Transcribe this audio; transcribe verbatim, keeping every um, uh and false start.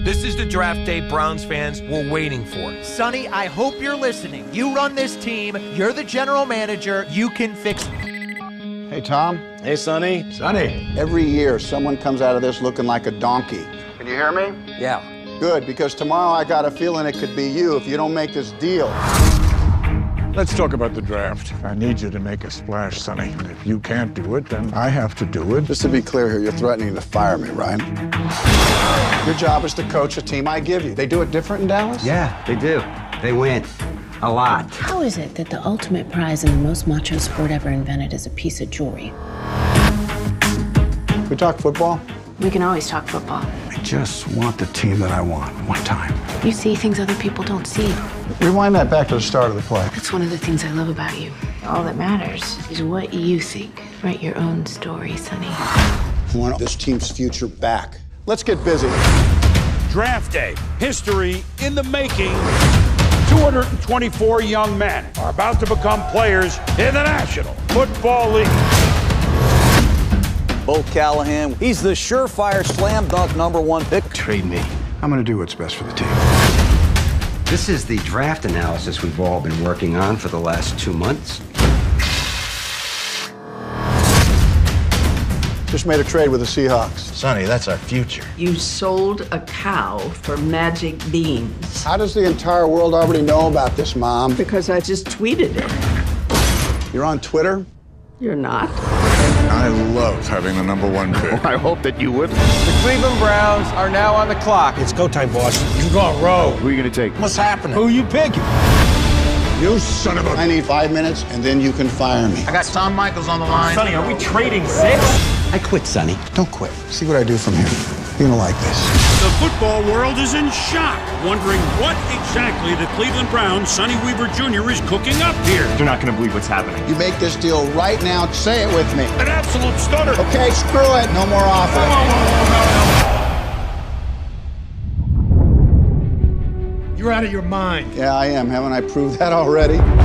This is the draft day Browns fans were waiting for. Sonny, I hope you're listening. You run this team. You're the general manager. You can fix it. Hey, Tom. Hey, Sonny. Sonny. Every year, someone comes out of this looking like a donkey. Can you hear me? Yeah. Good, because tomorrow I got a feeling it could be you if you don't make this deal. Let's talk about the draft. I need you to make a splash, Sonny. If you can't do it, then I have to do it. Just to be clear here, you're threatening to fire me, right? Your job is to coach a team I give you. They do it different in Dallas? Yeah, they do. They win. A lot. How is it that the ultimate prize in the most macho sport ever invented is a piece of jewelry? We talk football? We can always talk football. I just want the team that I want, one time. You see things other people don't see. Rewind that back to the start of the play. That's one of the things I love about you. All that matters is what you think. Write your own story, Sonny. I want this team's future back. Let's get busy. Draft day, history in the making. two hundred twenty-four young men are about to become players in the National Football League. Bo Callahan, he's the surefire slam dunk number one pick. Trade me. I'm going to do what's best for the team. This is the draft analysis we've all been working on for the last two months. Just made a trade with the Seahawks. Sonny, that's our future. You sold a cow for magic beans. How does the entire world already know about this, Mom? Because I just tweeted it. You're on Twitter? You're not. I love having the number one pick. I hope that you would. The Cleveland Browns are now on the clock. It's go time, boss. You going rogue. Who are you going to take? What's happening? Who you picking? You son of a... I need five minutes, and then you can fire me. I got Tom Michaels on the line. Sonny, are we trading six? I quit, Sonny. Don't quit. See what I do from here. You're gonna like this. The football world is in shock, wondering what exactly the Cleveland Browns' Sonny Weaver Junior is cooking up here. You're not going to believe what's happening. You make this deal right now. Say it with me. An absolute stunner. Okay, screw it. No more offers. You're out of your mind. Yeah, I am. Haven't I proved that already?